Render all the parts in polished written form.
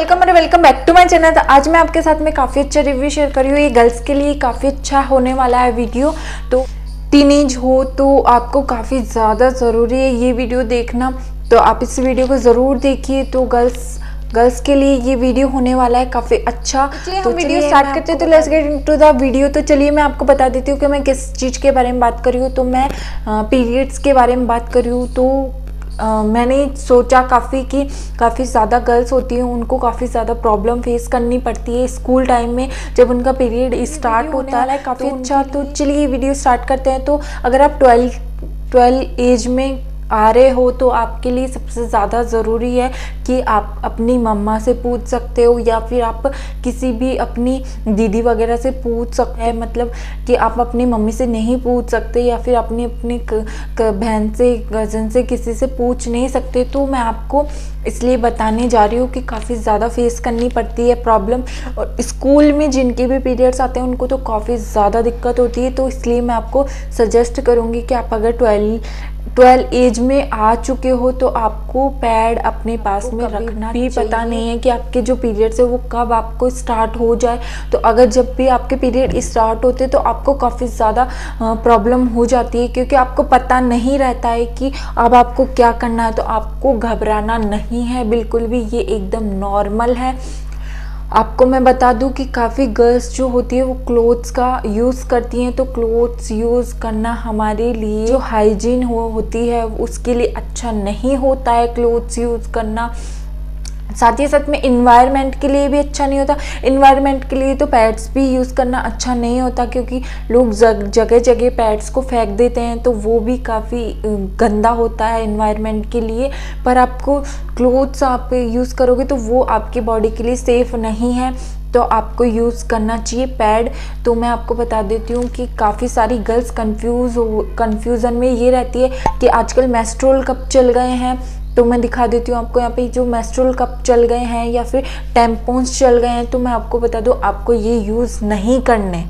Welcome और welcome back to my channel. तो आज मैं आपके साथ में काफ़ी अच्छा रिव्यू शेयर कर रही हूँ। ये गर्ल्स के लिए काफ़ी अच्छा होने वाला है वीडियो। तो टीनेज हो तो आपको काफ़ी ज़्यादा ज़रूरी है ये वीडियो देखना, तो आप इस वीडियो को ज़रूर देखिए। तो गर्ल्स के लिए ये वीडियो होने वाला है काफ़ी अच्छा। तो हम वीडियो स्टार्ट करते हैं। तो let's get into the video. तो चलिए मैं आपको बता देती हूँ कि मैं किस चीज़ के बारे में बात कर रही हूँ। तो मैं पीरियड्स के बारे में बात कर रही हूँ। तो मैंने सोचा काफ़ी ज़्यादा गर्ल्स होती हैं, उनको काफ़ी ज़्यादा प्रॉब्लम फेस करनी पड़ती है स्कूल टाइम में जब उनका पीरियड स्टार्ट होता है काफ़ी अच्छा। तो चलिए वीडियो स्टार्ट करते हैं। तो अगर आप 12 एज में आ रहे हो तो आपके लिए सबसे ज़्यादा ज़रूरी है कि आप अपनी मम्मा से पूछ सकते हो या फिर आप किसी भी अपनी दीदी वगैरह से पूछ सकते हैं। मतलब कि आप अपनी मम्मी से नहीं पूछ सकते या फिर अपनी बहन से, कज़न से, किसी से पूछ नहीं सकते। तो मैं आपको इसलिए बताने जा रही हूँ कि काफ़ी ज़्यादा फेस करनी पड़ती है प्रॉब्लम। और स्कूल में जिनके भी पीरियड्स आते हैं उनको तो काफ़ी ज़्यादा दिक्कत होती है। तो इसलिए मैं आपको सजेस्ट करूँगी कि आप अगर 12 एज में आ चुके हो तो आपको पैड अपने पास में रखना भी पता नहीं है कि आपके जो पीरियड्स है वो कब आपको स्टार्ट हो जाए। तो अगर जब भी आपके पीरियड स्टार्ट होते तो आपको काफ़ी ज़्यादा प्रॉब्लम हो जाती है, क्योंकि आपको पता नहीं रहता है कि अब आपको क्या करना है। तो आपको घबराना नहीं है बिल्कुल भी, ये एकदम नॉर्मल है। आपको मैं बता दूं कि काफ़ी गर्ल्स जो होती है वो क्लोथ्स का यूज़ करती हैं। तो क्लोथ्स यूज़ करना हमारे लिए जो हाइजीन होती है उसके लिए अच्छा नहीं होता है क्लोथ्स यूज़ करना। साथ ही साथ में इन्वायरमेंट के लिए भी अच्छा नहीं होता। इन्वायरमेंट के लिए तो पैड्स भी यूज़ करना अच्छा नहीं होता, क्योंकि लोग जगह जगह पैड्स को फेंक देते हैं, तो वो भी काफ़ी गंदा होता है इन्वायरमेंट के लिए। पर आपको क्लोथ्स आप यूज़ करोगे तो वो आपकी बॉडी के लिए सेफ़ नहीं है, तो आपको यूज़ करना चाहिए पैड। तो मैं आपको बता देती हूँ कि काफ़ी सारी गर्ल्स कन्फ्यूज़न में ये रहती है कि आजकल मेंस्ट्रुअल कप चल गए हैं। तो मैं दिखा देती हूँ आपको यहाँ पे जो मेंस्ट्रुअल कप चल गए हैं या फिर टैम्पॉन्स चल गए हैं। तो मैं आपको बता दूँ आपको ये यूज़ नहीं करने।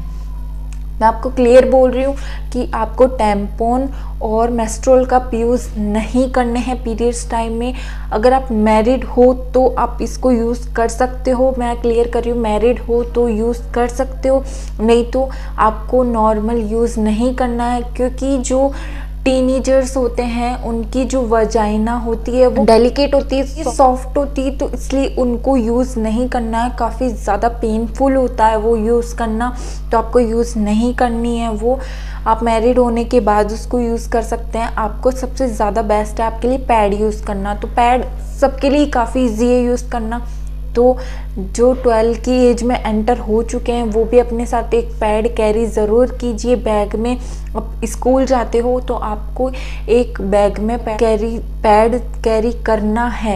मैं आपको क्लियर बोल रही हूँ कि आपको टैम्पॉन और मेंस्ट्रुअल कप यूज़ नहीं करने हैं पीरियड्स टाइम में। अगर आप मैरिड हो तो आप इसको यूज़ कर सकते हो, मैं क्लियर कर रही हूँ, मैरिड हो तो यूज़ कर सकते हो, नहीं तो आपको नॉर्मल यूज़ नहीं करना है। क्योंकि जो टीनेजर्स होते हैं उनकी जो वजाइना होती है वो डेलिकेट होती है, सॉफ्ट होती है, तो इसलिए उनको यूज़ नहीं करना है। काफ़ी ज़्यादा पेनफुल होता है वो यूज़ करना, तो आपको यूज़ नहीं करनी है वो। आप मैरिड होने के बाद उसको यूज़ कर सकते हैं। आपको सबसे ज़्यादा बेस्ट है आपके लिए पैड यूज़ करना। तो पैड सबके लिए काफ़ी ईजी है यूज़ करना। तो जो 12 की एज में एंटर हो चुके हैं वो भी अपने साथ एक पैड कैरी ज़रूर कीजिए बैग में। अब स्कूल जाते हो तो आपको एक बैग में पैड कैरी करना है,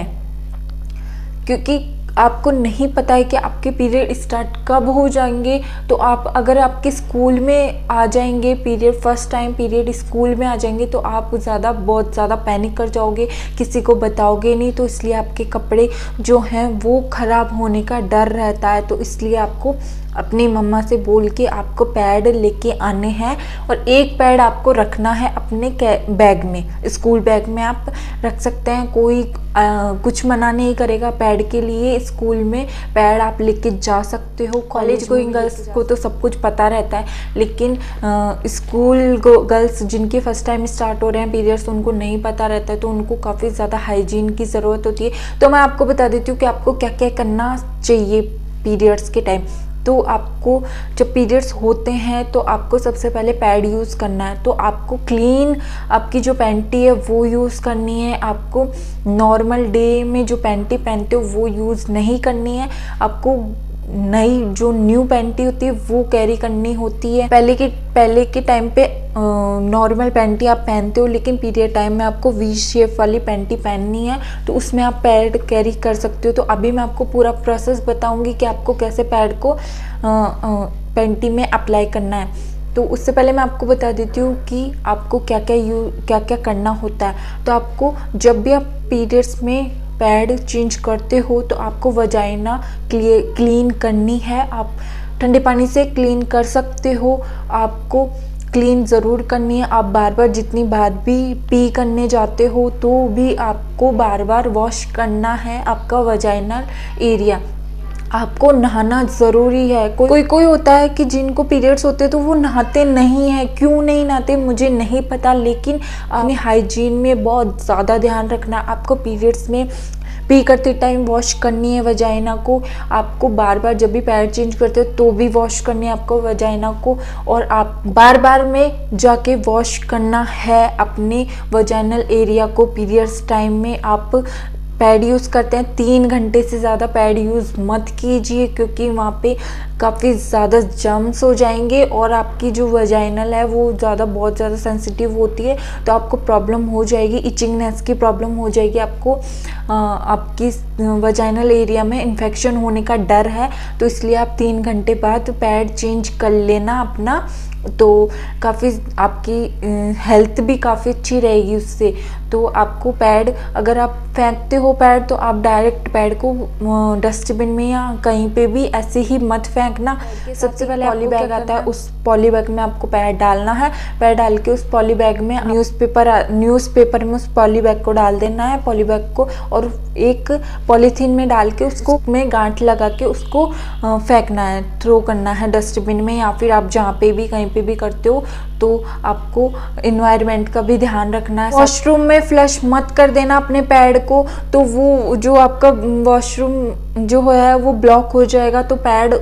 क्योंकि आपको नहीं पता है कि आपके पीरियड स्टार्ट कब हो जाएंगे। तो आप अगर आपके स्कूल में आ जाएंगे period, first time period school में आ जाएंगे तो आप बहुत ज़्यादा पैनिक कर जाओगे, किसी को बताओगे नहीं। तो इसलिए आपके कपड़े जो हैं वो ख़राब होने का डर रहता है। तो इसलिए आपको अपनी मम्मा से बोल के आपको पैड लेके आने हैं, और एक पैड आपको रखना है अपने बैग में, स्कूल बैग में आप रख सकते हैं। कोई कुछ मना नहीं करेगा पैड के लिए। स्कूल में पैड आप लेके जा सकते हो। कॉलेज गोइंग गर्ल्स को तो सब कुछ पता रहता है, लेकिन स्कूल गर्ल्स जिनके फर्स्ट टाइम स्टार्ट हो रहे हैं पीरियड्स उनको नहीं पता रहता है, तो उनको काफ़ी ज़्यादा हाइजीन की ज़रूरत होती है। तो मैं आपको बता देती हूँ कि आपको क्या क्या करना चाहिए पीरियड्स के टाइम। तो आपको जब पीरियड्स होते हैं तो आपको सबसे पहले पैड यूज़ करना है। तो आपको क्लीन आपकी जो पैंटी है वो यूज़ करनी है। आपको नॉर्मल डे में जो पैंटी पहनते हो वो यूज़ नहीं करनी है। आपको नई जो न्यू पैंटी होती है वो कैरी करनी होती है। पहले के टाइम पे नॉर्मल पैंटी आप पहनते हो, लेकिन पीरियड टाइम में आपको वी शेप वाली पैंटी पहननी है, तो उसमें आप पैड कैरी कर सकते हो। तो अभी मैं आपको पूरा प्रोसेस बताऊंगी कि आपको कैसे पैड को पैंटी में अप्लाई करना है। तो उससे पहले मैं आपको बता देती हूँ कि आपको क्या क्या करना होता है। तो आपको जब भी आप पीरियड्स में पैड चेंज करते हो तो आपको वजाइना क्लीन करनी है। आप ठंडे पानी से क्लीन कर सकते हो, आपको क्लीन ज़रूर करनी है। आप बार बार जितनी बार भी पी करने जाते हो तो भी आपको बार बार वॉश करना है आपका वजाइनल एरिया। आपको नहाना ज़रूरी है। कोई होता है कि जिनको पीरियड्स होते हैं तो वो नहाते नहीं हैं। क्यों नहीं नहाते मुझे नहीं पता, लेकिन अपने हाइजीन में बहुत ज़्यादा ध्यान रखना। आपको पीरियड्स में पी करते टाइम वॉश करनी है वजाइना को। आपको बार बार जब भी पैड चेंज करते हो तो भी वॉश करनी है आपको वजाइना को, और आप बार बार में जाके वॉश करना है अपने वजाइनल एरिया को। पीरियड्स टाइम में आप पैड यूज़ करते हैं 3 घंटे से ज़्यादा पैड यूज़ मत कीजिए, क्योंकि वहाँ पे काफ़ी ज़्यादा जम्स हो जाएंगे और आपकी जो वजाइनल है वो बहुत ज़्यादा सेंसिटिव होती है, तो आपको प्रॉब्लम हो जाएगी, इचिंगनेस की प्रॉब्लम हो जाएगी। आपको आपकी वजाइनल एरिया में इन्फेक्शन होने का डर है, तो इसलिए आप 3 घंटे बाद पैड चेंज कर लेना अपना, तो काफ़ी आपकी हेल्थ भी काफ़ी अच्छी रहेगी उससे। तो आपको पैड, अगर आप फेंकते हो पैड तो आप डायरेक्ट पैड को डस्टबिन में या कहीं पे भी ऐसे ही मत फेंकना। सबसे पहले पॉली बैग आता है, उस पॉली बैग में आपको पैड डालना है। पैड डाल के उस पॉली बैग में न्यूज़पेपर में उस पॉली बैग को डाल देना है, पॉली बैग को, और एक पॉलीथीन में डाल के उसको में गांठ लगा के उसको फेंकना है, थ्रो करना है डस्टबिन में, या फिर आप जहाँ पे भी कहीं पे भी करते हो तो आपको इन्वायरमेंट का भी ध्यान रखना है। वॉशरूम में फ्लश मत कर देना अपने पैड को, तो वो जो आपका वॉशरूम जो है वो ब्लॉक हो जाएगा, तो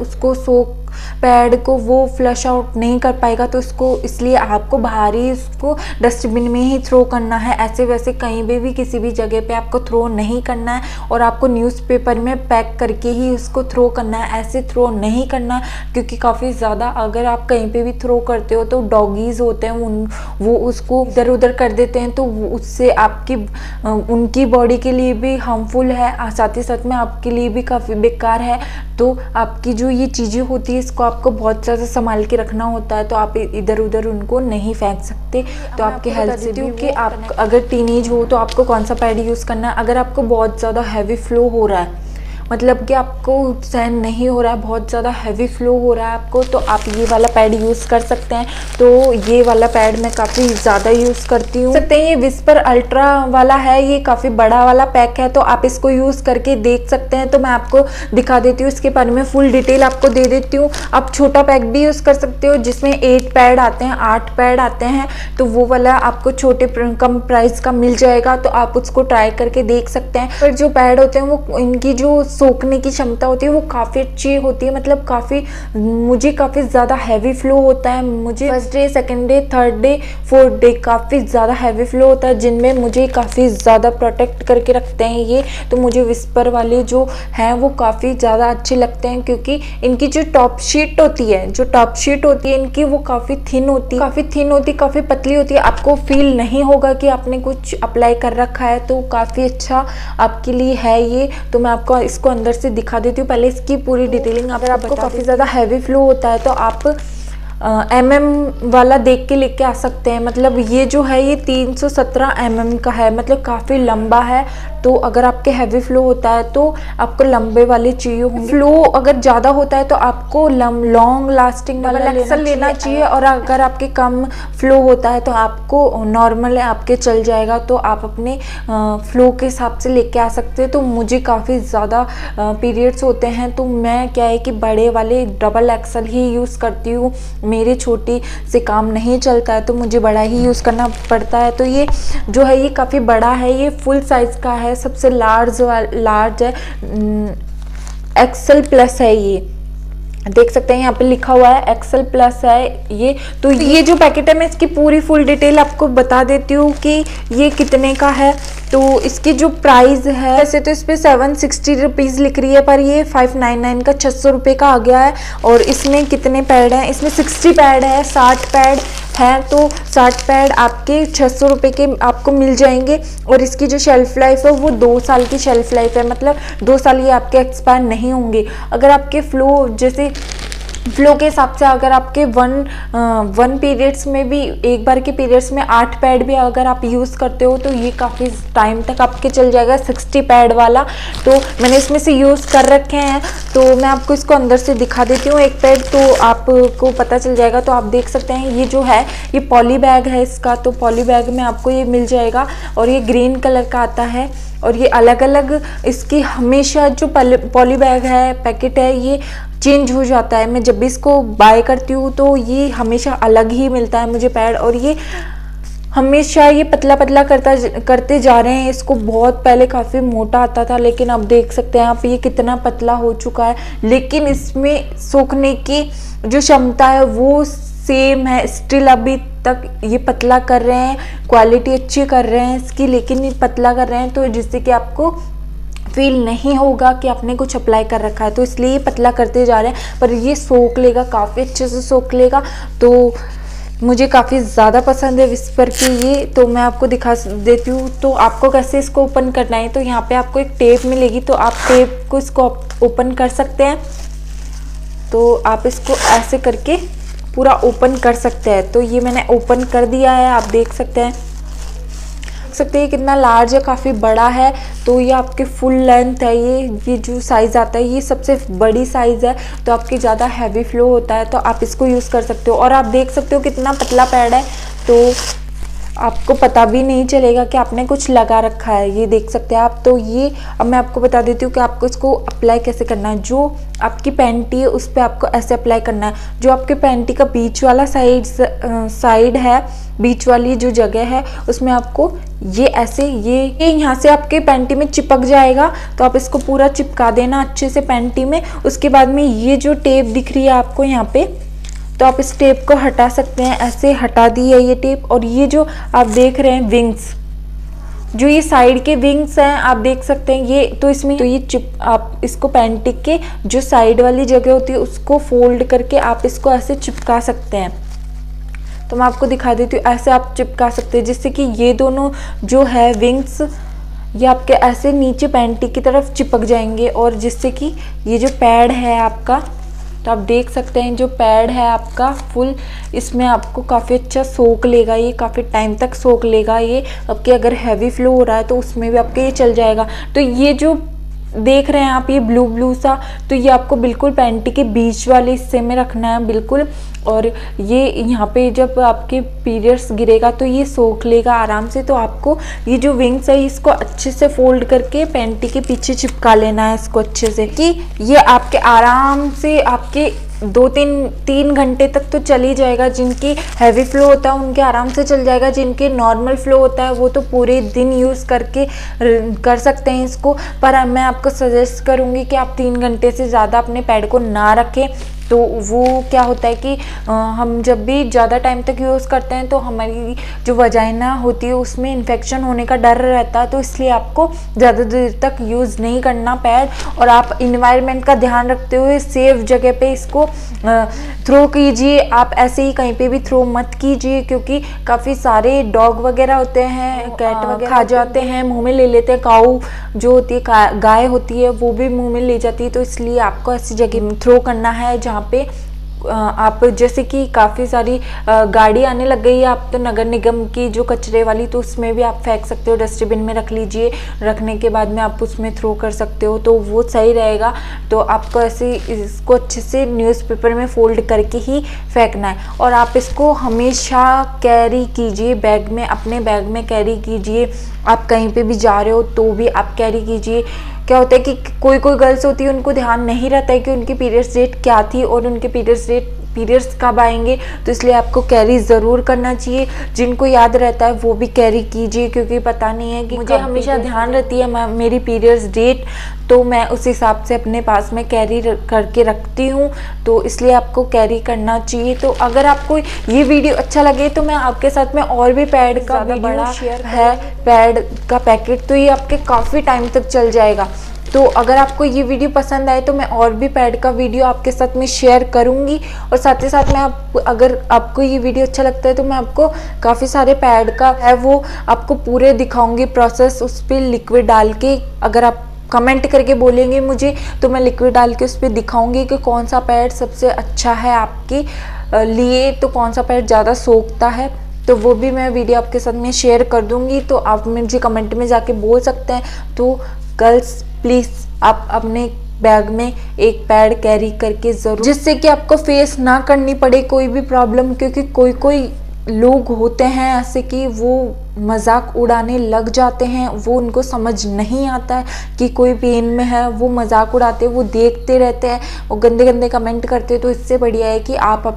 पैड को वो फ्लश आउट नहीं कर पाएगा, तो इसलिए आपको बाहर ही उसको डस्टबिन में ही थ्रो करना है। ऐसे वैसे कहीं भी किसी भी जगह पे आपको थ्रो नहीं करना है, और आपको न्यूज़पेपर में पैक करके ही उसको थ्रो करना है, ऐसे थ्रो नहीं करना, क्योंकि काफ़ी ज़्यादा अगर आप कहीं पे भी थ्रो करते हो तो डॉगीज़ होते हैं वो उसको इधर उधर कर देते हैं, तो उससे उनकी बॉडी के लिए भी हार्मफुल है, साथ ही साथ में आपके लिए भी काफ़ी बेकार है। तो आपकी जो ये चीज़ें होती है इसको आपको बहुत ज़्यादा संभाल के रखना होता है, तो आप इधर उधर उनको नहीं फेंक सकते। तो आपके हेल्थ से भी कि आप अगर टीनेज हो तो आपको कौन सा पैड यूज़ करना है। अगर आपको बहुत ज़्यादा हैवी फ्लो हो रहा है, मतलब कि आपको सहन नहीं हो रहा है, बहुत ज़्यादा हैवी फ्लो हो रहा है आपको, तो आप ये वाला पैड यूज़ कर सकते हैं। तो ये वाला पैड मैं काफ़ी ज़्यादा यूज़ करती हूँ। सकते हैं ये विस्पर अल्ट्रा वाला है, ये काफ़ी बड़ा वाला पैक है, तो आप इसको यूज़ करके देख सकते हैं। तो मैं आपको दिखा देती हूँ, इसके बारे में फुल डिटेल आपको दे देती हूँ। आप छोटा पैक भी यूज़ कर सकते हो जिसमें 8 पैड आते हैं, 8 पैड आते हैं, तो वो वाला आपको छोटे कम प्राइस का मिल जाएगा, तो आप उसको ट्राई करके देख सकते हैं। पर जो पैड होते हैं वो इनकी जो सोखने की क्षमता होती है वो काफ़ी अच्छी होती है, मतलब मुझे काफ़ी ज़्यादा हैवी फ्लो होता है। मुझे first day, second day, third day, fourth day काफ़ी ज़्यादा हैवी फ्लो होता है, जिनमें मुझे काफ़ी ज़्यादा प्रोटेक्ट करके रखते हैं ये। तो मुझे विस्पर वाले जो हैं वो काफ़ी ज़्यादा अच्छे लगते हैं, क्योंकि इनकी जो टॉप शीट होती है इनकी वो काफ़ी थिन होती है, काफ़ी पतली होती है। आपको फील नहीं होगा कि आपने कुछ अप्लाई कर रखा है, तो काफ़ी अच्छा आपके लिए है ये। तो मैं आपको इसको अंदर से दिखा देती हूँ, पहले इसकी पूरी डिटेलिंग। अगर आपको काफ़ी ज़्यादा हैवी फ्लो होता है तो आप वाला देख के लेके आ सकते हैं। मतलब ये जो है ये 317 का है, मतलब काफ़ी लंबा है। तो अगर आपके हैवी फ्लो होता है तो आपको लंबे वाले चाहिए होंगे। फ्लो अगर ज़्यादा होता है तो आपको लॉन्ग लास्टिंग वाला एक्सल लेना चाहिए, और अगर आपके कम फ्लो होता है तो आपको नॉर्मल आपके चल जाएगा, तो आप अपने फ्लो के हिसाब से लेके आ सकते हैं। तो मुझे काफ़ी ज़्यादा पीरियड्स होते हैं, तो मैं क्या है कि बड़े वाले डबल एक्सल ही यूज़ करती हूँ। मेरे छोटी से काम नहीं चलता है, तो मुझे बड़ा ही यूज़ करना पड़ता है। तो ये जो है ये काफ़ी बड़ा है, ये फुल साइज़ का है, सबसे लार्ज है, एक्सल प्लस है। ये देख सकते हैं यहाँ पे लिखा हुआ है एक्सल प्लस है ये। तो ये जो पैकेट है मैं इसकी पूरी फुल डिटेल आपको बता देती हूँ कि ये कितने का है। तो इसकी जो प्राइस है, वैसे तो इस पर 760 रुपीज़ लिख रही है, पर ये 599 का 600 रुपये का आ गया है। और इसमें कितने पैड हैं, इसमें 60 पैड है, 60 पैड है, तो 60 पैड आपके 600 रुपये के आपको मिल जाएंगे। और इसकी जो शेल्फ़ लाइफ है वो 2 साल की शेल्फ़ लाइफ है, मतलब 2 साल ये आपके एक्सपायर नहीं होंगे। अगर आपके फ्लो जैसे फ्लो के हिसाब से अगर आपके वन पीरियड्स में भी, एक बार के पीरियड्स में 8 पैड भी अगर आप यूज़ करते हो तो ये काफ़ी टाइम तक आपके चल जाएगा 60 पैड वाला। तो मैंने इसमें से यूज़ कर रखे हैं, तो मैं आपको इसको अंदर से दिखा देती हूँ एक पैड, तो आपको पता चल जाएगा। तो आप देख सकते हैं ये जो है ये पॉली बैग है इसका, तो पॉली बैग में आपको ये मिल जाएगा और ये ग्रीन कलर का आता है। और ये अलग अलग इसकी हमेशा जो पॉली बैग है, पैकेट है, ये चेंज हो जाता है। मैं जब भी इसको बाय करती हूँ तो ये हमेशा अलग ही मिलता है मुझे पैड, और ये हमेशा ये पतला पतला करते जा रहे हैं इसको। बहुत पहले काफ़ी मोटा आता था, लेकिन अब देख सकते हैं आप ये कितना पतला हो चुका है, लेकिन इसमें सोखने की जो क्षमता है वो सेम है स्टिल। अभी तक ये पतला कर रहे हैं, क्वालिटी अच्छी कर रहे हैं इसकी, लेकिन ये पतला कर रहे हैं तो जिससे कि आपको फील नहीं होगा कि आपने कुछ अप्लाई कर रखा है, तो इसलिए ये पतला करते जा रहे हैं। पर ये सोख लेगा, काफ़ी अच्छे से सोख लेगा। तो मुझे काफ़ी ज़्यादा पसंद है विस्पर की ये, तो मैं आपको दिखा देती हूँ। तो आपको कैसे इसको ओपन करना है, तो यहाँ पे आपको एक टेप मिलेगी, तो आप टेप को इसको ओपन कर सकते हैं। तो आप इसको ऐसे करके पूरा ओपन कर सकते हैं। तो ये मैंने ओपन कर दिया है, आप देख सकते हैं कितना लार्ज है, काफ़ी बड़ा है। तो ये आपके फुल लेंथ है, ये जो साइज़ आता है ये सबसे बड़ी साइज़ है, तो आपकी ज़्यादा हैवी फ्लो होता है तो आप इसको यूज़ कर सकते हो। और आप देख सकते हो कितना पतला पैड है, तो आपको पता भी नहीं चलेगा कि आपने कुछ लगा रखा है, ये देख सकते हैं आप। तो ये अब मैं आपको बता देती हूँ कि आपको इसको अप्लाई कैसे करना है। जो आपकी पैंटी है उस पर आपको ऐसे अप्लाई करना है। जो आपके पैंटी का बीच वाला साइड है, बीच वाली जो जगह है उसमें आपको ये ऐसे ये यहाँ से आपके पैंटी में चिपक जाएगा, तो आप इसको पूरा चिपका देना अच्छे से पैंटी में। उसके बाद में ये जो टेप दिख रही है आपको यहाँ पे, तो आप इस टेप को हटा सकते हैं, ऐसे हटा दी है ये टेप। और ये जो आप देख रहे हैं विंग्स, जो ये साइड के विंग्स हैं आप देख सकते हैं ये, तो इसमें तो ये आप इसको पैंटी के जो साइड वाली जगह होती है उसको फोल्ड करके आप इसको ऐसे चिपका सकते हैं। तो मैं आपको दिखा देती हूँ, ऐसे आप चिपका सकते हैं जिससे कि ये दोनों जो है विंग्स ये आपके ऐसे नीचे पैंटी की तरफ चिपक जाएंगे, और जिससे कि ये जो पैड है आपका, तो आप देख सकते हैं जो पैड है आपका फुल, इसमें आपको काफ़ी अच्छा सोख लेगा, ये काफ़ी टाइम तक सोख लेगा। ये आपके अगर हैवी फ्लो हो रहा है तो उसमें भी आपके ये चल जाएगा। तो ये जो देख रहे हैं आप ये ब्लू सा, तो ये आपको बिल्कुल पैंटी के बीच वाले हिस्से में रखना है बिल्कुल। और ये यहाँ पे जब आपके पीरियड्स गिरेगा तो ये सोख लेगा आराम से। तो आपको ये जो विंग्स है इसको अच्छे से फोल्ड करके पैंटी के पीछे चिपका लेना है इसको अच्छे से, कि ये आपके आराम से आपके 2-3 घंटे तक तो चल ही जाएगा। जिनकी हैवी फ्लो होता है उनके आराम से चल जाएगा, जिनके नॉर्मल फ्लो होता है वो तो पूरे दिन यूज़ करके कर सकते हैं इसको। पर मैं आपको सजेस्ट करूँगी कि आप 3 घंटे से ज़्यादा अपने पैड को ना रखें। तो वो क्या होता है कि हम जब भी ज़्यादा टाइम तक यूज़ करते हैं तो हमारी जो वजाइना होती है उसमें इन्फेक्शन होने का डर रहता है, तो इसलिए आपको ज़्यादा देर तक यूज़ नहीं करना पैड। और आप इन्वायरमेंट का ध्यान रखते हुए सेफ जगह पे इसको थ्रो कीजिए। आप ऐसे ही कहीं पे भी थ्रो मत कीजिए, क्योंकि काफ़ी सारे डॉग वगैरह होते हैं, कैट वगैरह खा जाते हैं, मुँह में ले लेते हैं। काऊ जो होती है, गाय होती है, वो भी मुँह में ले जाती है। तो इसलिए आपको ऐसी जगह थ्रो करना है जहाँ पे आप, जैसे कि काफ़ी सारी गाड़ी आने लग गई है आप तो नगर निगम की जो कचरे वाली, तो उसमें भी आप फेंक सकते हो, डस्टबिन में रख लीजिए। रखने के बाद में आप उसमें थ्रो कर सकते हो, तो वो सही रहेगा। तो आपको ऐसे इसको अच्छे से न्यूज़पेपर में फोल्ड करके ही फेंकना है। और आप इसको हमेशा कैरी कीजिए बैग में, अपने बैग में कैरी कीजिए। आप कहीं पे भी जा रहे हो तो भी आप कैरी कीजिए। क्या होता है कि कोई गर्ल्स होती है उनको ध्यान नहीं रहता है कि उनकी पीरियड्स डेट क्या थी और उनके पीरियड्स कब आएंगे, तो इसलिए आपको कैरी ज़रूर करना चाहिए। जिनको याद रहता है वो भी कैरी कीजिए, क्योंकि पता नहीं है कि मुझे हमेशा ध्यान रहती है मेरी पीरियड्स डेट, तो मैं उस हिसाब से अपने पास में कैरी करके रखती हूँ। तो इसलिए आपको कैरी करना चाहिए। तो अगर आपको ये वीडियो अच्छा लगे तो मैं आपके साथ में और भी पैड का बड़ा शेयर है पैड का पैकेट, तो ये आपके काफ़ी टाइम तक चल जाएगा। तो अगर आपको ये वीडियो पसंद आए तो मैं और भी पैड का वीडियो आपके साथ में शेयर करूंगी। और साथ ही साथ मैं अगर आपको ये वीडियो अच्छा लगता है तो मैं आपको काफ़ी सारे पैड का है वो आपको पूरे दिखाऊंगी प्रोसेस, उस पर लिक्विड डाल के। अगर आप कमेंट करके बोलेंगे मुझे, तो मैं लिक्विड डाल के उस पर दिखाऊंगी कि कौन सा पैड सबसे अच्छा है आपके लिए, तो कौन सा पैड ज़्यादा सोखता है, तो वो भी मैं वीडियो आपके साथ में शेयर कर दूंगी। तो आप मुझे कमेंट में जाके बोल सकते हैं। तो गर्ल्स प्लीज़ आप अपने बैग में एक पैड कैरी करके ज़रूर, जिससे कि आपको फेस ना करनी पड़े कोई भी प्रॉब्लम, क्योंकि कोई लोग होते हैं ऐसे कि वो मजाक उड़ाने लग जाते हैं, वो उनको समझ नहीं आता है कि कोई पेन में है, वो मजाक उड़ाते हैं, वो देखते रहते हैं, वो गंदे गंदे कमेंट करते हैं। तो इससे बढ़िया है कि आप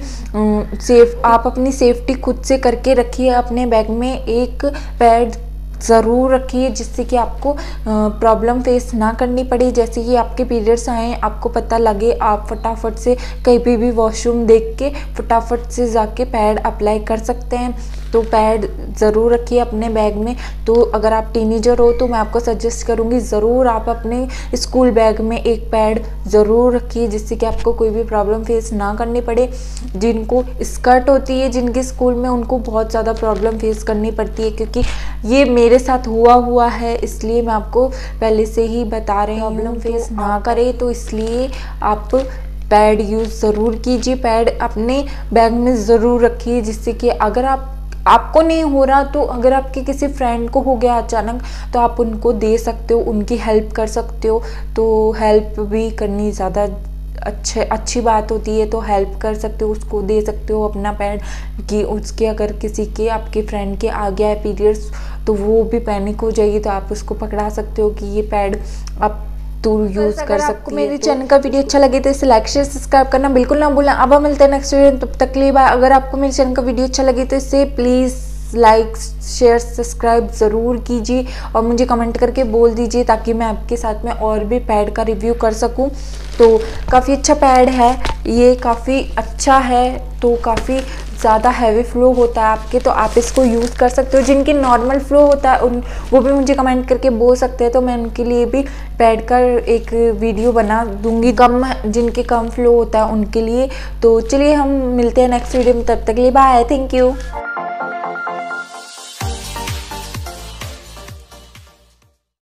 अपनी सेफ्टी खुद से करके रखिए, अपने बैग में एक पैड ज़रूर रखिए, जिससे कि आपको प्रॉब्लम फेस ना करनी पड़े। जैसे कि आपके पीरियड्स आए, आपको पता लगे, आप फटाफट से कहीं भी वॉशरूम देख के फटाफट से जाके पैड अप्लाई कर सकते हैं। तो पैड ज़रूर रखिए अपने बैग में। तो अगर आप टीनेजर हो तो मैं आपको सजेस्ट करूँगी ज़रूर आप अपने स्कूल बैग में एक पैड ज़रूर रखिए, जिससे कि आपको कोई भी प्रॉब्लम फेस ना करनी पड़े। जिनको स्कर्ट होती है जिनके स्कूल में, उनको बहुत ज़्यादा प्रॉब्लम फेस करनी पड़ती है, क्योंकि ये मेरे साथ हुआ है, इसलिए मैं आपको पहले से ही बता रही हूँ प्रॉब्लम फेस ना करे। तो इसलिए आप पैड यूज़ ज़रूर कीजिए, पैड अपने बैग में ज़रूर रखिए, जिससे कि अगर आपको नहीं हो रहा तो अगर आपके किसी फ्रेंड को हो गया अचानक, तो आप उनको दे सकते हो, उनकी हेल्प कर सकते हो। तो हेल्प भी करनी ज़्यादा अच्छी बात होती है, तो हेल्प कर सकते हो, उसको दे सकते हो अपना पैड, कि उसके अगर किसी के आपके फ्रेंड के आ गया है पीरियड्स, तो वो भी पैनिक हो जाएगी, तो आप उसको पकड़ा सकते हो कि ये पैड आप तो यूज़ कर सकते हो। मेरे चैनल का वीडियो अच्छा लगे तो इसे लाइक शेयर सब्सक्राइब करना बिल्कुल ना भूलना। अब हम मिलते हैं नेक्स्ट वीडियो, तब तक के लिए बाय। अगर आपको मेरे चैनल का वीडियो अच्छा लगे तो इसे प्लीज़ लाइक शेयर सब्सक्राइब ज़रूर कीजिए, और मुझे कमेंट करके बोल दीजिए, ताकि मैं आपके साथ में और भी पैड का रिव्यू कर सकूं। तो काफ़ी अच्छा पैड है ये, काफ़ी अच्छा है, तो काफ़ी ज़्यादा हैवी फ्लो होता है आपके, तो आप इसको यूज़ कर सकते हो। जिनकी नॉर्मल फ्लो होता है वो भी मुझे कमेंट करके बोल सकते हैं, तो मैं उनके लिए भी पैड का एक वीडियो बना दूंगी, जिनके कम फ्लो होता है उनके लिए। तो चलिए हम मिलते हैं नेक्स्ट वीडियो में, तब तक के लिए बाय, थैंक यू।